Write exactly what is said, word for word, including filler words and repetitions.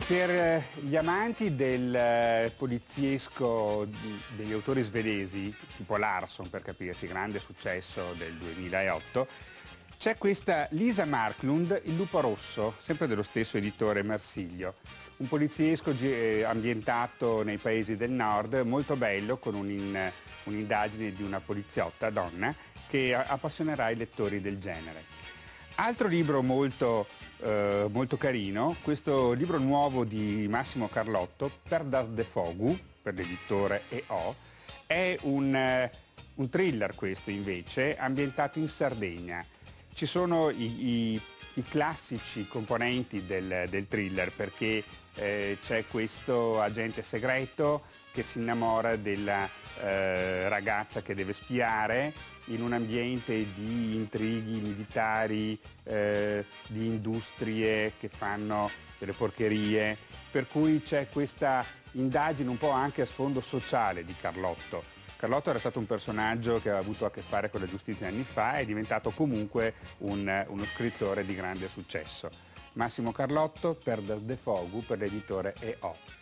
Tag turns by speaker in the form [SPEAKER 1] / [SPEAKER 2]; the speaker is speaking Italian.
[SPEAKER 1] Per gli amanti del eh, poliziesco degli autori svedesi, tipo Larsson per capirsi, grande successo del duemilaotto, c'è questa Lisa Marklund, Il lupo rosso, sempre dello stesso editore Marsilio. Un poliziesco eh, ambientato nei paesi del nord, molto bello, con un'indagine di una poliziotta donna che appassionerà i lettori del genere. Altro libro molto, eh, molto carino, questo libro nuovo di Massimo Carlotto, Per das de Fogu, per l'editore E O, è un, eh, un thriller questo invece, ambientato in Sardegna. Ci sono i, i, i classici componenti del, del thriller, perché eh, c'è questo agente segreto che si innamora della eh, ragazza che deve spiare in un ambiente di intrighi militari, eh, di industrie che fanno delle porcherie, per cui c'è questa indagine un po' anche a sfondo sociale di Carlotto. Carlotto era stato un personaggio che aveva avuto a che fare con la giustizia anni fa e è diventato comunque un, uno scrittore di grande successo. Massimo Carlotto, Per das de Fogu, per l'editore E O.